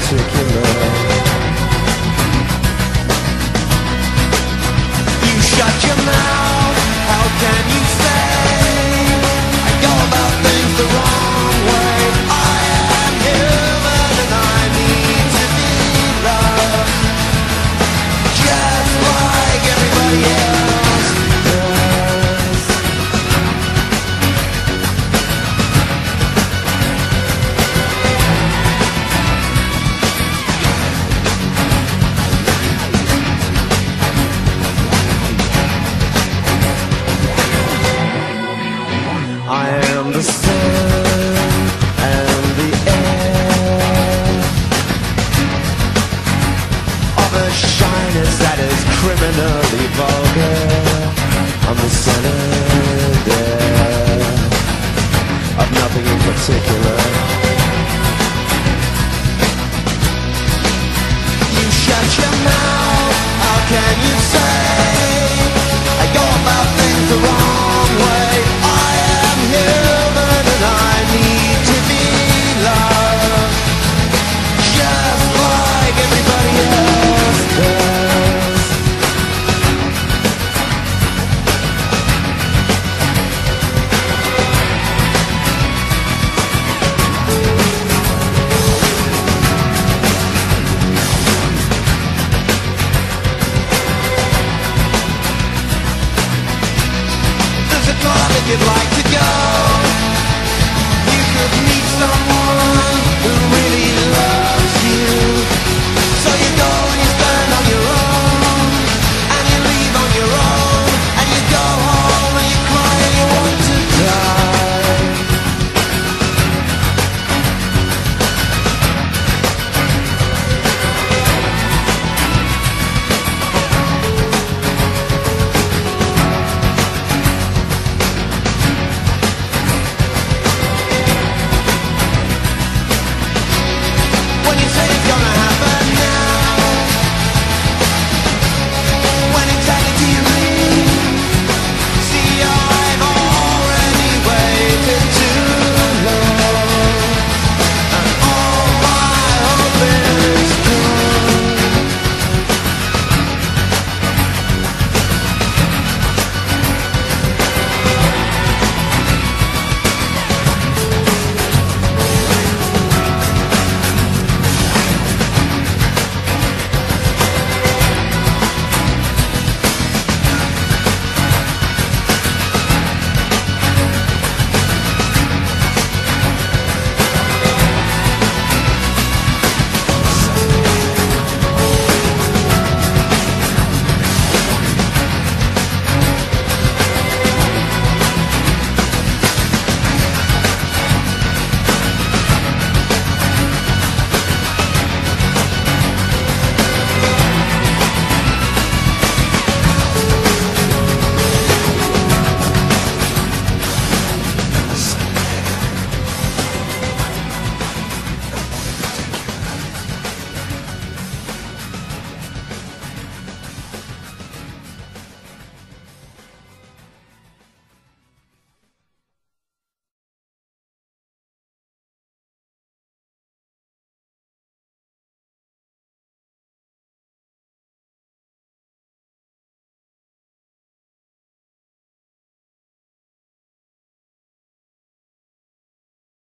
particular. You shut your mouth, how can you say I go about things the wrong way? I am human and I need to be loved, just like everybody else does. I am the sun and the air of a shyness that is criminally vulgar. I'm the senator of nothing in particular. You shut your mouth, how can you say I go about things the wrong way? I am human and I need to be loved, just like everybody else does. There's a club if you'd like